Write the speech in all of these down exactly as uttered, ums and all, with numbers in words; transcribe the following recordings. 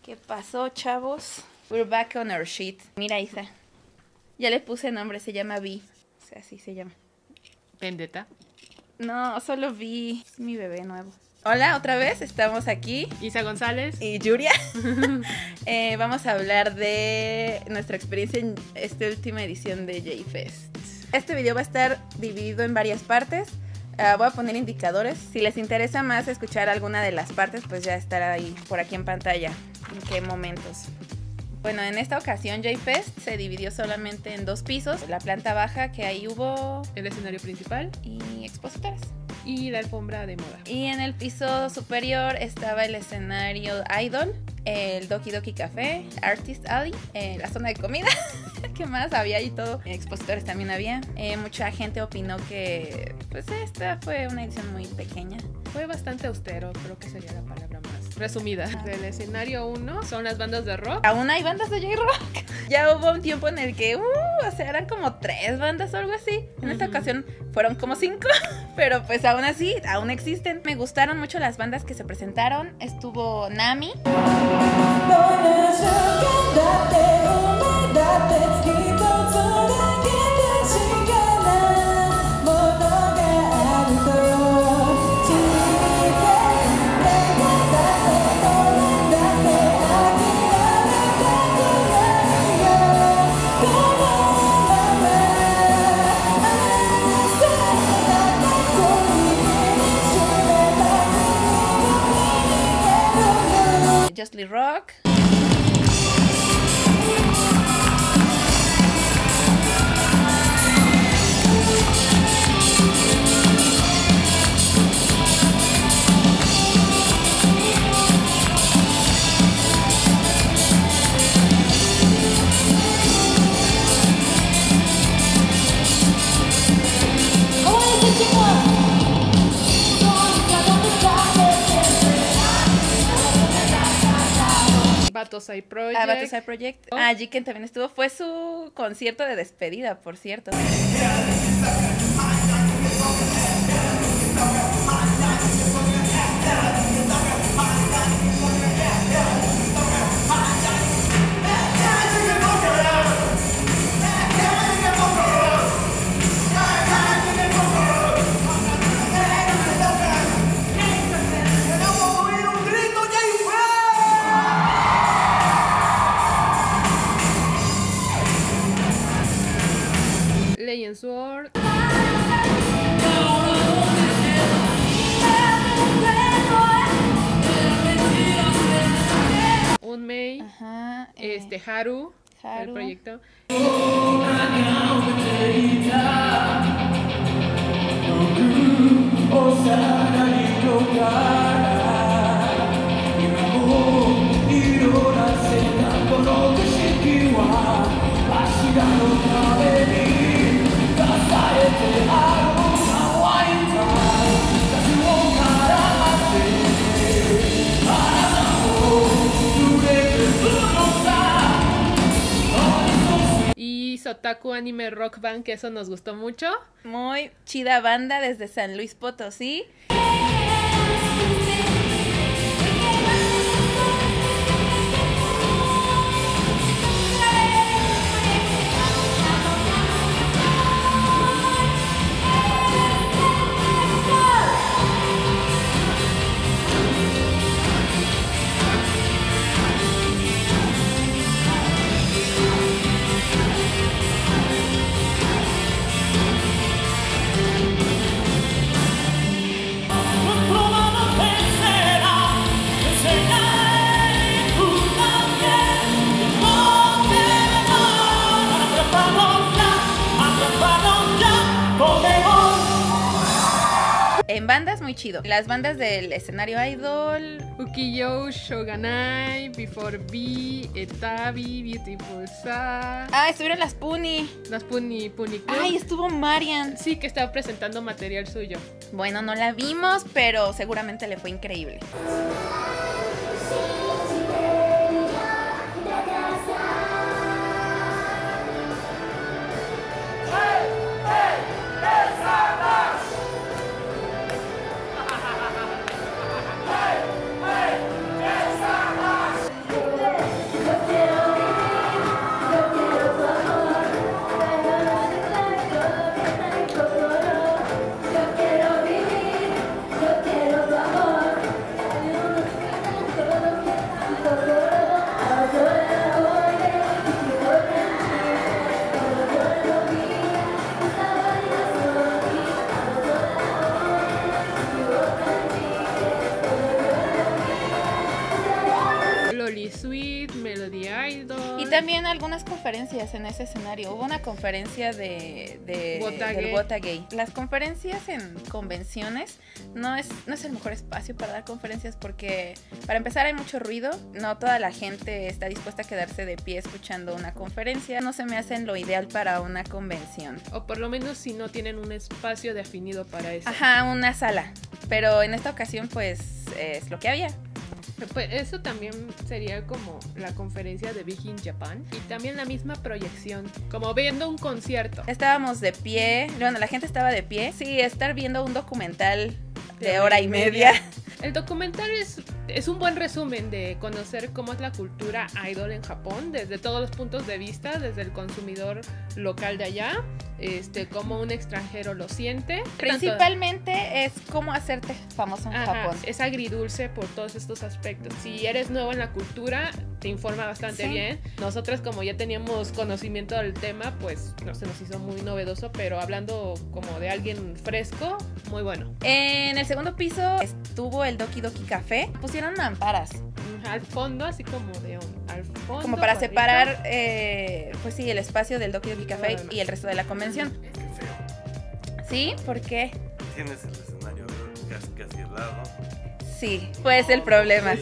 ¿Qué pasó, chavos? We're back on our shit. Mira, Isa. Ya le puse nombre, se llama Vi. O sea, así se llama. Vendetta. No, solo Vi. Es mi bebé nuevo. Hola, otra vez, estamos aquí. Isa González. Y Yuria. eh, vamos a hablar de nuestra experiencia en esta última edición de J-Fest. Este video va a estar dividido en varias partes. Uh, voy a poner indicadores. Si les interesa más escuchar alguna de las partes, pues ya estará ahí por aquí en pantalla. En qué momentos. Bueno, en esta ocasión J-Fest se dividió solamente en dos pisos. La planta baja, que ahí hubo El escenario principal. Y expositores. Y la alfombra de moda. Y en el piso superior estaba el escenario Idol, el Doki Doki Café, Artist Alley, eh, la zona de comida. ¿Qué más? Había ahí todo. Expositores también había. Eh, mucha gente opinó que pues esta fue una edición muy pequeña. Fue bastante austero, creo que sería la palabra más resumida. Ah. Del escenario uno son las bandas de rock. Aún hay bandas de J-Rock. Ya hubo un tiempo en el que, uh, o sea, eran como tres bandas o algo así. En uh-huh. esta ocasión fueron como cinco, pero pues aún así, aún existen. Me gustaron mucho las bandas que se presentaron. Estuvo Nami. Justly Rock. Batosai Project. Ah, Batosai Project. Oh. Ah, Jiken también estuvo. Fue su concierto de despedida, por cierto. Legend Sword. Unmei. Ajá. Eh. Este Haru. Haru. El proyecto. Y Sotaku Anime Rock Band, que eso nos gustó mucho. Muy chida banda desde San Luis Potosí. En bandas, muy chido. Las bandas del escenario Idol, Ukiyo, Shoganai, Before B, Etabi, Beautiful Sa. Ah, estuvieron las Puni. Las Puni, Puni Club. Ay, estuvo Marian. Sí, que estaba presentando material suyo. Bueno, no la vimos, pero seguramente le fue increíble. Idol. Y también algunas conferencias en ese escenario. Hubo una conferencia de, de Whatagay. del Whatagay. Las conferencias en convenciones no es, no es el mejor espacio para dar conferencias porque, para empezar, hay mucho ruido. No toda la gente está dispuesta a quedarse de pie escuchando una conferencia. No se me hacen lo ideal para una convención. O por lo menos si no tienen un espacio definido para eso. Ajá, una sala. Pero en esta ocasión, pues, es lo que había. Pues eso también sería como la conferencia de Big in Japan y también la misma proyección, como viendo un concierto. Estábamos de pie, bueno, la gente estaba de pie. Sí, estar viendo un documental de hora y media. El documental es, es un buen resumen de conocer cómo es la cultura idol en Japón, desde todos los puntos de vista, desde el consumidor local de allá, este, cómo un extranjero lo siente. Principalmente Tanto... es cómo hacerte famoso en Ajá, Japón. Es agridulce por todos estos aspectos. Si eres nuevo en la cultura, te informa bastante sí. bien. Nosotras, como ya teníamos conocimiento del tema, pues no se nos hizo muy novedoso, pero hablando como de alguien fresco, muy bueno. En el segundo piso estuvo el Doki Doki Café. Pusieron mamparas al fondo, así como de al fondo, como para separar eh, pues sí, el espacio del Doki Doki Café y el resto de la convención. Qué feo. ¿Sí? ¿Por qué? Tienes el escenario casi, casi al lado. Sí, pues el problema.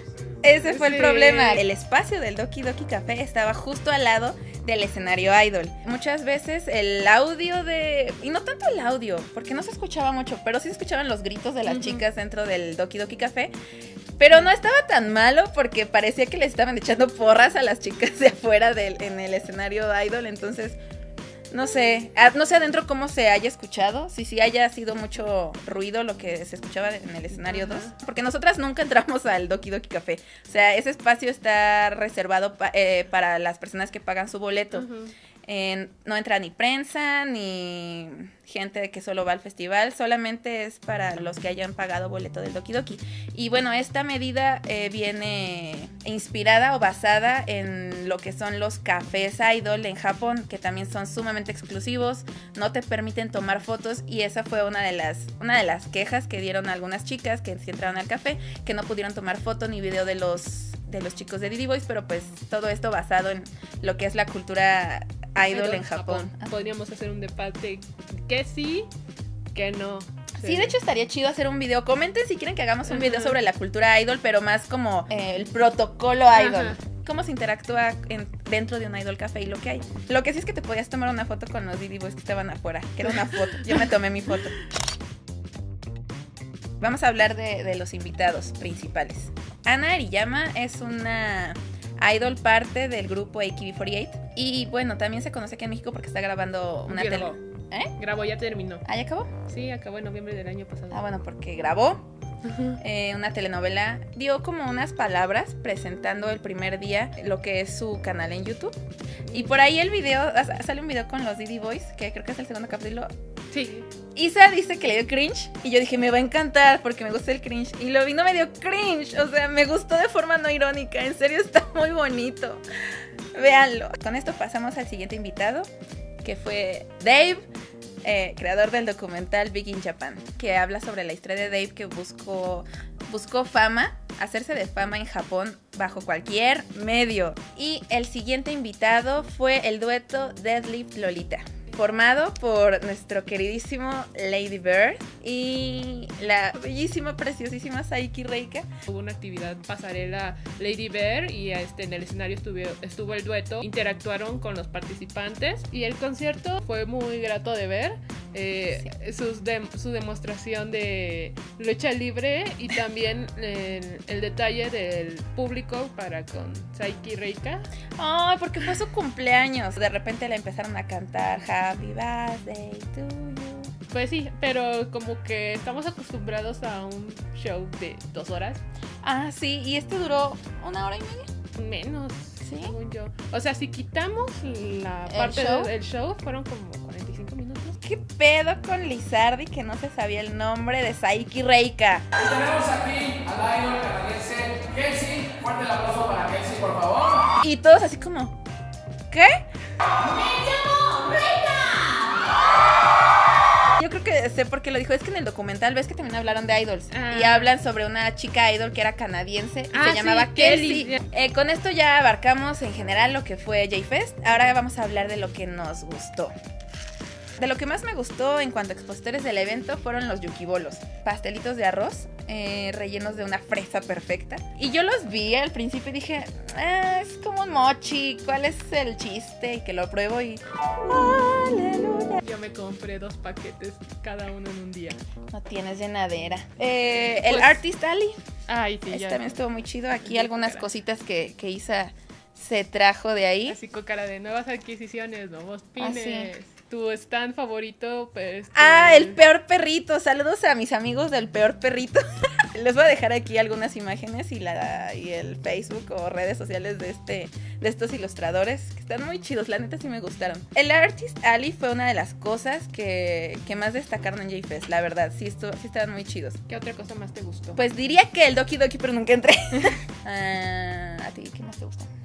Ese fue el problema. El espacio del Doki Doki Café estaba justo al lado del escenario idol. Muchas veces el audio de... Y no tanto el audio, porque no se escuchaba mucho, pero sí se escuchaban los gritos de las uh-huh. chicas dentro del Doki Doki Café. Pero no estaba tan malo porque parecía que le estaban echando porras a las chicas de afuera del, en el escenario idol. Entonces, no sé, no sé adentro cómo se haya escuchado, si sí haya sido mucho ruido lo que se escuchaba en el escenario dos, porque nosotras nunca entramos al Doki Doki Café, o sea, ese espacio está reservado pa, eh, para las personas que pagan su boleto. Uh-huh. Eh, no entra ni prensa, ni gente que solo va al festival, solamente es para los que hayan pagado boleto del Doki Doki. Y bueno, esta medida eh, viene inspirada o basada en lo que son los cafés idol en Japón, que también son sumamente exclusivos, no te permiten tomar fotos, y esa fue una de las, una de las quejas que dieron algunas chicas que sí entraron al café, que no pudieron tomar foto ni video de los, de los chicos de Didi Boys, pero pues todo esto basado en lo que es la cultura idol, idol en Japón. Japón. Podríamos hacer un debate que sí, que no. Sí. sí, de hecho estaría chido hacer un video. Comenten si quieren que hagamos un video sobre la cultura idol, pero más como eh, el protocolo idol. Ajá. Cómo se interactúa en, dentro de un idol café y lo que hay. Lo que sí es que te podías tomar una foto con los Didi Boys que estaban afuera, que era una foto. Yo me tomé mi foto. Vamos a hablar de, de los invitados principales. Ana Ariyama es una idol parte del grupo A K B cuarenta y ocho. Y bueno, también se conoce aquí en México porque está grabando una tele. ¿Eh? Grabó, ya terminó. ¿Ah, ya acabó? Sí, acabó en noviembre del año pasado. Ah, bueno, porque grabó uh-huh. eh, una telenovela. Dio como unas palabras presentando el primer día lo que es su canal en YouTube. Y por ahí el video, sale un video con los Didi Boys, que creo que es el segundo capítulo. Sí. Isa dice que le dio cringe y yo dije, me va a encantar porque me gusta el cringe. Y lo vi, no me dio cringe, o sea, me gustó de forma no irónica. En serio, está muy bonito. Véanlo. Con esto pasamos al siguiente invitado, que fue Dave, eh, creador del documental Big in Japan, que habla sobre la historia de Dave, que buscó, buscó fama, hacerse de fama en Japón bajo cualquier medio. Y el siguiente invitado fue el dueto Deadlift Lolita, formado por nuestro queridísimo Lady Bird y la bellísima, preciosísima Saiki Reika. Hubo una actividad pasarela Lady Bird y este, en el escenario estuvo, estuvo el dueto, interactuaron con los participantes y el concierto fue muy grato de ver. Eh, sí. sus de, su demostración de lucha libre y también el, el detalle del público para con Saiki Reika. Ay, porque fue su cumpleaños. De repente le empezaron a cantar Happy Birthday to you. Pues sí, pero como que estamos acostumbrados a un show de dos horas. Ah, sí, y este duró una hora y media. Menos, ¿sí? Según yo. O sea, si quitamos la parte show? del show, fueron como cuarenta y cinco minutos. ¿Qué pedo con Lizardi que no se sabía el nombre de Saiki Reika? Y tenemos aquí al idol canadiense Kelsey. Fuerte el aplauso para Kelsey, por favor. Y todos así como, ¿qué? ¡Me llamo Reika! Yo creo que sé por qué lo dijo. Es que en el documental ves que también hablaron de idols. Ah. Y hablan sobre una chica idol que era canadiense y Ah, se sí, llamaba Kelly. Kelsey. Eh, con esto ya abarcamos en general lo que fue J-Fest. Ahora vamos a hablar de lo que nos gustó. De lo que más me gustó en cuanto a expositores del evento fueron los yukibolos, pastelitos de arroz eh, rellenos de una fresa perfecta. Y yo los vi al principio y dije, ah, es como un mochi, ¿cuál es el chiste? Y que lo pruebo y... ¡Aleluya! Yo me compré dos paquetes, cada uno en un día. No tienes llenadera. Eh, el Pues- Artist Alley, Ay, sí, este ya. también estuvo muy chido. Aquí Sí, algunas cara. cositas que, que Isa se trajo de ahí. Así con cara de nuevas adquisiciones, nuevos Ah, pines. Tu stand favorito, pues. Ah, el peor perrito. Saludos a mis amigos del peor perrito. Les voy a dejar aquí algunas imágenes y la y el Facebook o redes sociales de este de estos ilustradores que están muy chidos. La neta sí me gustaron. El Artist Alley fue una de las cosas que, que más destacaron en J-Fest. La verdad, sí, estuvo, sí estaban muy chidos. ¿Qué otra cosa más te gustó? Pues diría que el Doki Doki, pero nunca entré. Ah, ¿a ti qué más te gusta?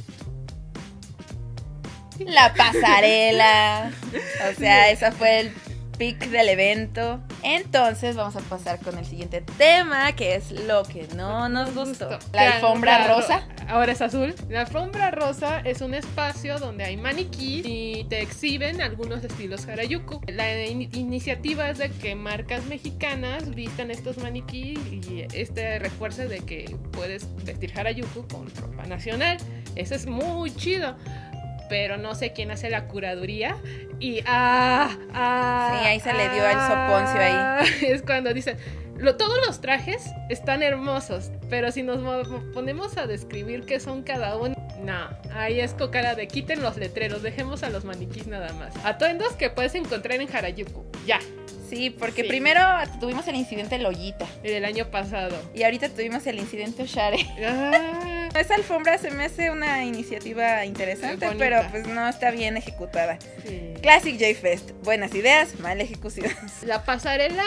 La pasarela. O sea, esa fue el pic del evento. Entonces vamos a pasar con el siguiente tema, que es lo que no nos gustó. La alfombra rosa. Ahora es azul. La alfombra rosa es un espacio donde hay maniquís y te exhiben algunos estilos Harajuku. La in- iniciativa es de que marcas mexicanas vistan estos maniquís y este refuerzo de que puedes vestir Harajuku con ropa nacional. Eso es muy chido. Pero no sé quién hace la curaduría y ah, ah, Sí, ahí se le dio el soponcio ahí. Es cuando dicen, lo, todos los trajes están hermosos, pero si nos mo- ponemos a describir qué son cada uno, no, ahí es con cara de quiten los letreros, dejemos a los maniquís nada más. Atuendos que puedes encontrar en Harajuku, ya, Sí, porque Sí. primero tuvimos el incidente Lollita del año pasado. y ahorita tuvimos el incidente Oshare. Ah, Esa alfombra se me hace una iniciativa interesante, Bonita. pero pues no está bien ejecutada. sí. Classic J-Fest. Buenas ideas, mala ejecución. La pasarela,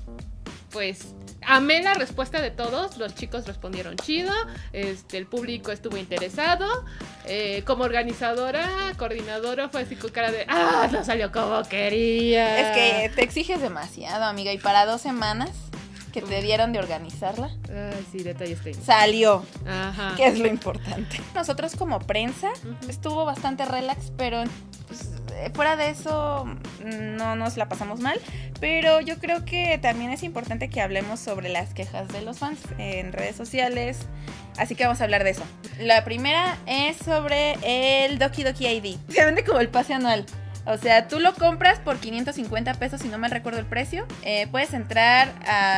pues amé la respuesta de todos. Los chicos respondieron chido. Este, el público estuvo interesado. Eh, como organizadora, coordinadora, fue así con cara de ¡ah! No salió como quería. Es que te exiges demasiado, amiga, y para dos semanas que te dieron de organizarla, Ay, sí, detalles técnicos. salió, Ajá. que es lo importante. Nosotros como prensa Ujú. estuvo bastante relax, pero pues, eh, fuera de eso no nos la pasamos mal. Pero yo creo que también es importante que hablemos sobre las quejas de los fans en redes sociales. Así que vamos a hablar de eso. La primera es sobre el Doki Doki I D. Se vende como el pase anual. O sea, tú lo compras por quinientos cincuenta pesos, si no mal recuerdo el precio. Eh, puedes entrar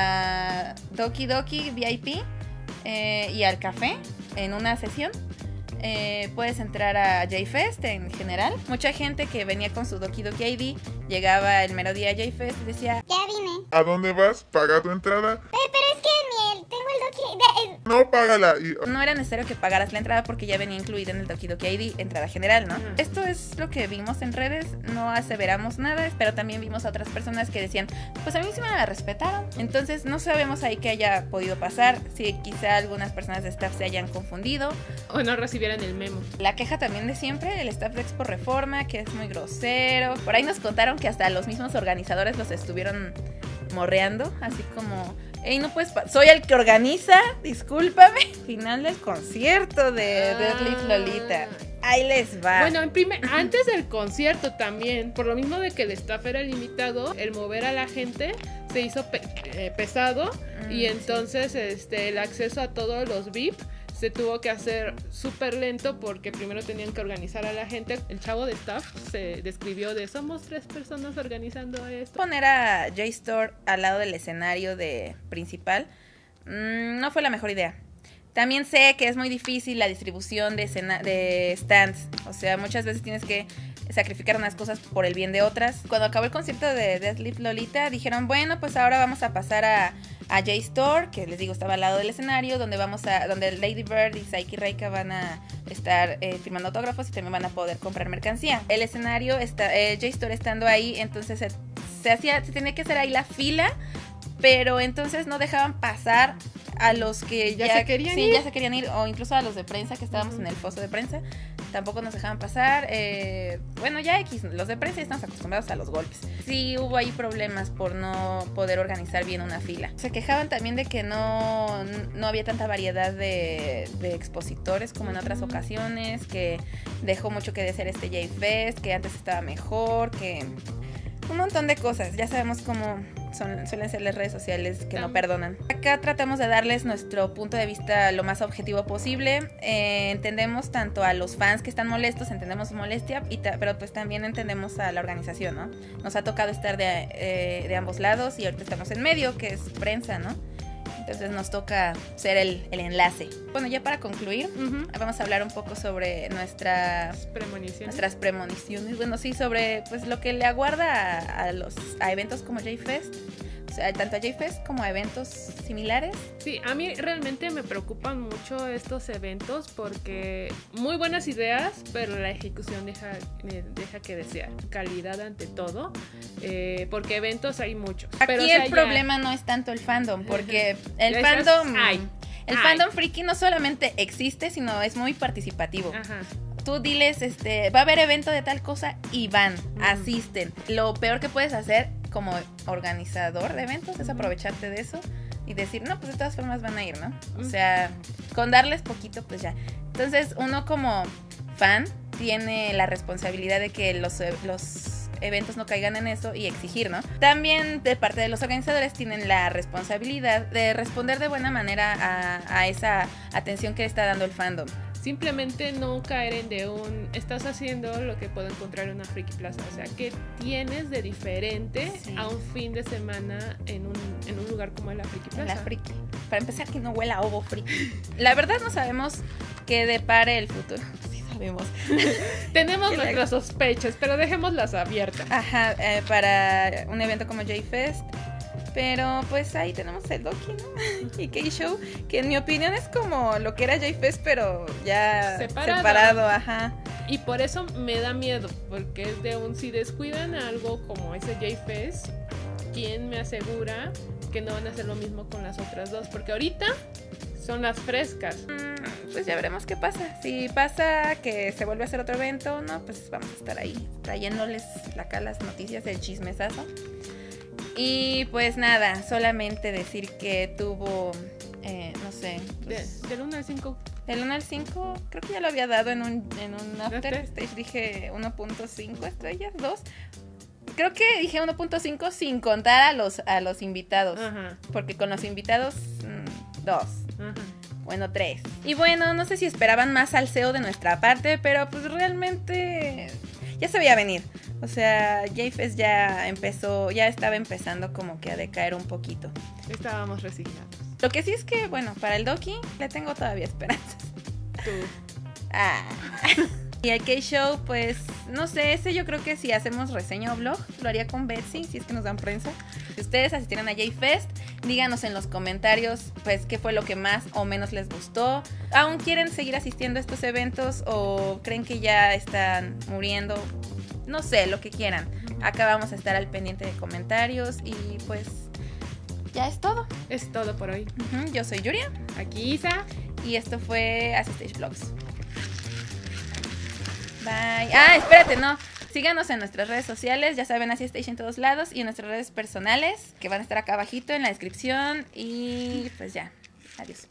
a Doki Doki V I P eh, y al café en una sesión. Eh, puedes entrar a J-Fest en general. Mucha gente que venía con su Doki Doki I D llegaba el mero día a J-Fest y decía: Ya vine. ¿A dónde vas? ¿Paga tu entrada? Eh, pero es que mi, tengo el doqui... de- eh, No, págala. Y... no era necesario que pagaras la entrada porque ya venía incluida en el Doki Doki I D, entrada general, ¿no? Ujú. Esto es lo que vimos en redes, no aseveramos nada, pero también vimos a otras personas que decían, pues a mí sí me la respetaron. Entonces no sabemos ahí qué haya podido pasar, si quizá algunas personas de staff se hayan confundido. O no recibieran el memo. La queja también de siempre, el staff de Expo Reforma, que es muy grosero. Por ahí nos contaron que hasta los mismos organizadores los estuvieron morreando, así como, hey, no puedes, pa- soy el que organiza, discúlpame. Final del concierto de Deadlift Lolita. Ahí les va. Bueno, en primer, antes del concierto también, por lo mismo de que el staff era limitado, el mover a la gente se hizo pe- eh, pesado Mm, y entonces este el acceso a todos los V I P se tuvo que hacer súper lento porque primero tenían que organizar a la gente. El chavo de staff se describió de somos tres personas organizando esto. Poner a J-Store al lado del escenario de principal mm, no fue la mejor idea. También sé que es muy difícil la distribución de, escena- de stands. O sea, muchas veces tienes que sacrificar unas cosas por el bien de otras. Cuando acabó el concierto de Deadlift Lolita, dijeron, bueno, pues ahora vamos a pasar a, a J-Store, que les digo, estaba al lado del escenario, donde vamos a, donde Lady Bird y Saiki Reika van a estar eh, firmando autógrafos y también van a poder comprar mercancía. El escenario, está, eh, J-Store estando ahí, entonces se, se hacía, se tenía que hacer ahí la fila pero entonces no dejaban pasar a los que Ya ya, se querían sí, ir. ya se querían ir, o incluso a los de prensa que estábamos Ujú. en el foso de prensa, tampoco nos dejaban pasar. Eh, bueno, ya X, los de prensa ya estamos acostumbrados a los golpes. Sí hubo ahí problemas por no poder organizar bien una fila. Se quejaban también de que no, no había tanta variedad de, de expositores como en otras Ujú. ocasiones, que dejó mucho que desear este J-Fest, que antes estaba mejor, que un montón de cosas. Ya sabemos cómo son, suelen ser las redes sociales que no Tam- perdonan. Acá tratamos de darles nuestro punto de vista lo más objetivo posible. Eh, entendemos tanto a los fans que están molestos, entendemos su molestia, y ta- pero pues también entendemos a la organización, ¿no? Nos ha tocado estar de, eh, de ambos lados y ahorita estamos en medio, que es prensa, ¿no? Entonces nos toca ser el, el enlace. Bueno, ya para concluir, Ujú. vamos a hablar un poco sobre nuestra Las premoniciones. nuestras premoniciones, bueno, sí, sobre pues lo que le aguarda a, a los a eventos como J-Fest, o sea, tanto a J-Fest como a eventos similares. Sí, a mí realmente me preocupan mucho estos eventos porque muy buenas ideas, pero la ejecución deja, eh, deja que desear. Calidad ante todo, eh, porque eventos hay muchos. Aquí Pero, o sea, el ya- problema no es tanto el fandom, porque el Esas fandom hay, el hay. fandom friki no solamente existe, sino es muy participativo. Ajá. Tú diles, este, va a haber evento de tal cosa y van, Ujú. asisten. Lo peor que puedes hacer como organizador de eventos es Ujú. aprovecharte de eso y decir, no, pues de todas formas van a ir, ¿no? O Ujú. sea, con darles poquito, pues ya. Entonces, uno como fan tiene la responsabilidad de que los, los eventos no caigan en eso y exigir, ¿no? También de parte de los organizadores tienen la responsabilidad de responder de buena manera a, a esa atención que está dando el fandom. Simplemente no caer en de un estás haciendo lo que puedo encontrar en una Friki Plaza. O sea, ¿qué tienes de diferente Sí. a un fin de semana en un, en un lugar como la Friki Plaza? La friki. Para empezar, que no huela a ovo friki. La verdad no sabemos qué depare el futuro. Sí sabemos. Tenemos Que la- nuestras sospechas, pero dejémoslas abiertas. Ajá, eh, para un evento como J-Fest. Pero pues ahí tenemos el Doki, ¿no? Y K-Show, que en mi opinión es como lo que era J-Fest, pero ya Separado. separado, ajá. Y por eso me da miedo, porque es de un si descuidan algo como ese J-Fest, ¿quién me asegura que no van a hacer lo mismo con las otras dos? Porque ahorita son las frescas. Mm, Pues ya veremos qué pasa. Si pasa que se vuelve a hacer otro evento, no, pues vamos a estar ahí trayéndoles acá las noticias del chismesazo. Y pues nada, solamente decir que tuvo, eh, no sé, De, pues, del uno al cinco. del uno al cinco, creo que ya lo había dado en un, en un after ¿After? stage, dije uno punto cinco estrellas, dos. Creo que dije uno punto cinco sin contar a los, a los invitados, Ajá, porque con los invitados, mm, dos. ajá. Bueno, tres. Y bueno, no sé si esperaban más salseo de nuestra parte, pero pues realmente ya se veía venir. O sea, J-Fest ya empezó, ya estaba empezando como que a decaer un poquito. Estábamos resignados. Lo que sí es que, bueno, para el Doki le tengo todavía esperanzas. Tú. Ah. Y el K-Show, pues, no sé, ese yo creo que si hacemos reseña o blog, lo haría con Betsy, si es que nos dan prensa. Si ustedes asistieron a J-Fest, díganos en los comentarios, pues, qué fue lo que más o menos les gustó. ¿Aún quieren seguir asistiendo a estos eventos o creen que ya están muriendo? No sé, lo que quieran. Acá vamos a estar al pendiente de comentarios y pues, ya es todo. Es todo por hoy. Ujú, yo soy Yuria Aquí Isa. y esto fue Asistage Vlogs. Bye. Ah, espérate, no. Síganos en nuestras redes sociales, ya saben, así Stage en todos lados, y en nuestras redes personales, que van a estar acá abajito en la descripción. Y pues ya, adiós.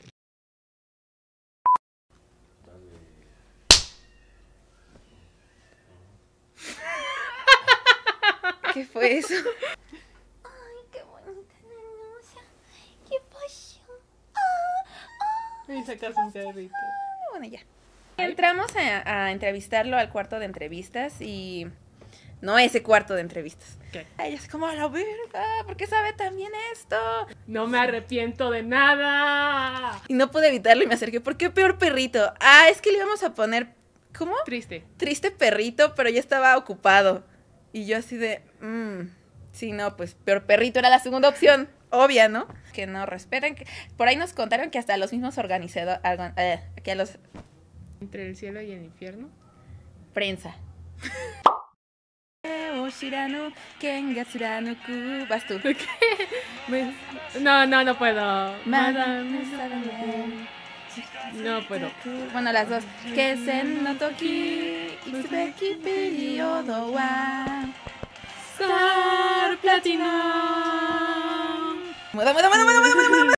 ¿Qué fue eso? Ay, qué bonita hermosa. ¿Qué pasó? Ah, Y sacas un carrito. Bueno, ya. Entramos a, a entrevistarlo al cuarto de entrevistas y... No ese cuarto de entrevistas. ¿Qué? Ay, es como a la verga, ¿por qué sabe tan bien esto? No me arrepiento de nada. Y no pude evitarlo y me acerqué. ¿Por qué peor perrito? Ah, es que le íbamos a poner... ¿Cómo? Triste. Triste perrito, pero ya estaba ocupado. Y yo así de... Mmm, sí, no, pues peor perrito era la segunda opción. Obvia, ¿no? Que no respetan. Que... Por ahí nos contaron que hasta los mismos organizadores... Eh, que a los... Entre el cielo y el infierno. Prensa. O shiranu ken ga tsuranoku. Vas tú. Me- No, no, no puedo. Madame Madame- No puedo. Bueno, las dos. Kesen no toki Itsubeki periodo wa Star Platinum. Muda, muda, muda, muda, muda, muda, muda.